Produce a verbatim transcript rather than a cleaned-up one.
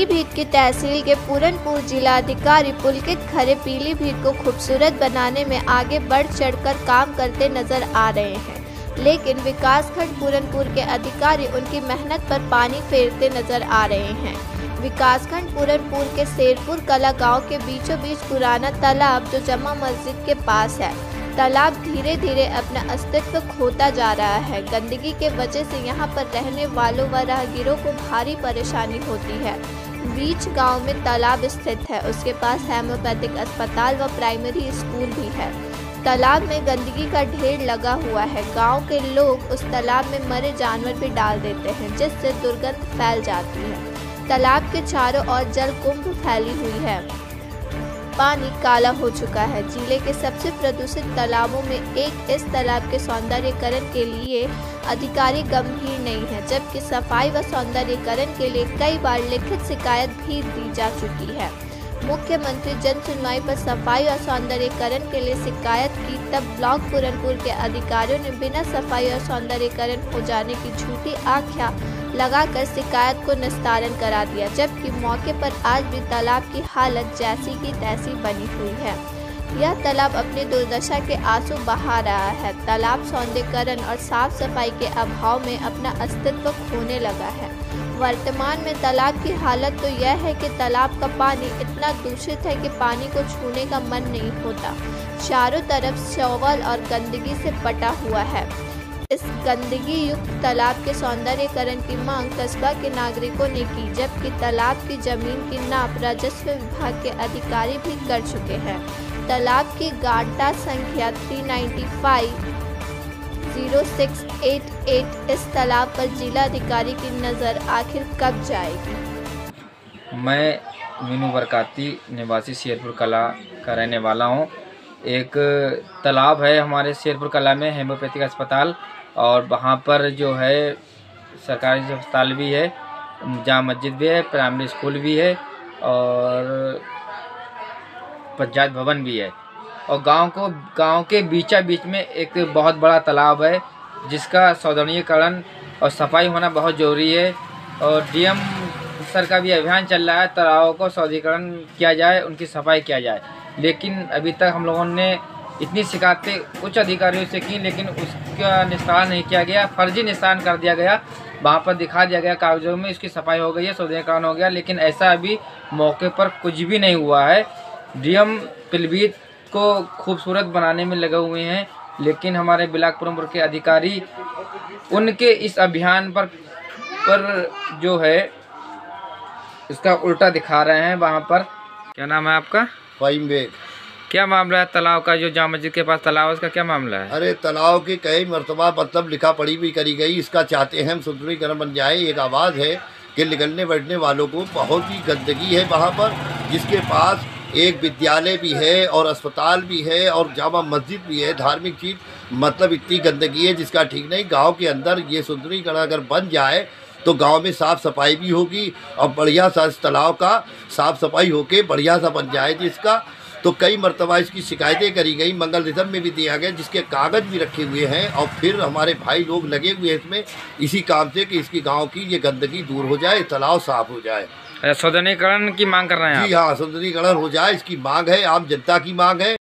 पीलीभीत की तहसील के पूरनपुर जिलाधिकारी पुलकित खरे पीलीभीत को खूबसूरत बनाने में आगे बढ़ चढ़कर काम करते नजर आ रहे हैं, लेकिन विकासखंड पूरनपुर के अधिकारी उनकी मेहनत पर पानी फेरते नजर आ रहे हैं। विकासखंड पूरनपुर के शेरपुर कला गांव के बीचों बीच पुराना तालाब जो जमा मस्जिद के पास है, तालाब धीरे धीरे अपना अस्तित्व खोता जा रहा है। गंदगी के वजह से यहां पर रहने वालों व राहगीरों को भारी परेशानी होती है। बीच गांव में तालाब स्थित है, उसके पास होम्योपैथिक अस्पताल व प्राइमरी स्कूल भी है। तालाब में गंदगी का ढेर लगा हुआ है। गांव के लोग उस तालाब में मरे जानवर भी डाल देते हैं, जिससे दुर्गंध फैल जाती है। तालाब के चारों ओर जल कुंभ फैली हुई है, पानी काला हो चुका है। जिले के सबसे प्रदूषित तालाबों में एक इस तालाब के सौंदर्यीकरण के लिए अधिकारी गंभीर नहीं है, जबकि सफाई व सौंदर्यीकरण के लिए कई बार लिखित शिकायत भी दी जा चुकी है। मुख्यमंत्री जन सुनवाई पर सफाई और सौंदर्यीकरण के लिए शिकायत की, तब ब्लॉक पूरनपुर के अधिकारियों ने बिना सफाई और सौंदर्यीकरण हो जाने की झूठी आख्या लगाकर शिकायत को निस्तारण करा दिया, जबकि मौके पर आज भी तालाब की हालत जैसी की तैसी बनी हुई है। यह तालाब अपनी दुर्दशा के आंसू बहा रहा है। तालाब सौंदर्यीकरण और साफ सफाई के अभाव में अपना अस्तित्व खोने लगा है। वर्तमान में तालाब की हालत तो यह है कि तालाब का पानी इतना दूषित है कि पानी को छूने का मन नहीं होता। चारों तरफ शैवाल और गंदगी से पटा हुआ है। इस गंदगी युक्त तालाब के सौंदर्यीकरण की मांग कस्बा के नागरिकों ने की, जबकि तालाब की जमीन की नाप राजस्व विभाग के अधिकारी भी कर चुके हैं। तालाब की गाढ़ता संख्या तीन नौ पाँच जीरो सिक्स एट एट। इस तालाब पर जिलाधिकारी की नज़र आखिर कब जाएगी? मैं मीनू बरकाती निवासी शेरपुर कला का रहने वाला हूँ। एक तालाब है हमारे शेरपुर कला में, होम्योपैथिक अस्पताल, और वहाँ पर जो है सरकारी अस्पताल भी है, जामा मस्जिद भी है, प्राइमरी स्कूल भी है और पंचायत भवन भी है। और गांव को गांव के बीचा बीच में एक बहुत बड़ा तालाब है, जिसका सौंदर्यीकरण और सफाई होना बहुत ज़रूरी है। और डीएम सर का भी अभियान चल रहा है, तालाबों को सौंदर्यीकरण किया जाए, उनकी सफाई किया जाए। लेकिन अभी तक हम लोगों ने इतनी शिकायतें उच्च अधिकारियों से की, लेकिन उसका निस्तारण नहीं किया गया। फर्जी निस्तारण कर दिया गया, वहाँ पर दिखा दिया गया कागजों में इसकी सफाई हो गई है, सौंदर्यीकरण हो गया, लेकिन ऐसा अभी मौके पर कुछ भी नहीं हुआ है। डीएम पीलीभीत को खूबसूरत बनाने में लगे हुए हैं, लेकिन हमारे ब्लॉक पूरनपुर के अधिकारी उनके इस अभियान पर पर जो है इसका उल्टा दिखा रहे हैं। वहाँ पर क्या नाम है आपका? फाइम बेग। क्या मामला है तालाब का, जो जामा मस्जिद के पास तालाब है, उसका क्या मामला है? अरे तालाब की कई मरतबा मतलब लिखा पढ़ी भी करी गई, इसका चाहते हैं हम सुंदरीकरण बन जाए। एक आवाज़ है कि निकलने बैठने वालों को बहुत ही गंदगी है वहाँ पर, जिसके पास एक विद्यालय भी है और अस्पताल भी है और जामा मस्जिद भी है, धार्मिक चीज़, मतलब इतनी गंदगी है जिसका ठीक नहीं। गाँव के अंदर ये सुंदरीकरण अगर बन जाए तो गांव में साफ़ सफाई भी होगी और बढ़िया सा इस तालाब का साफ़ सफाई होके बढ़िया सा बन जाए जिसका। तो कई मरतबा इसकी शिकायतें करी गई, मंगल रिजम में भी दिया गया, जिसके कागज़ भी रखे हुए हैं। और फिर हमारे भाई लोग लगे हुए हैं इसमें इसी काम से कि इसकी गांव की ये गंदगी दूर हो जाए, तालाब साफ़ हो जाए। सौंदर्यीकरण की मांग कर रहे हैं? जी हाँ, सौंदर्यीकरण हो जाए, इसकी मांग है, आम जनता की मांग है।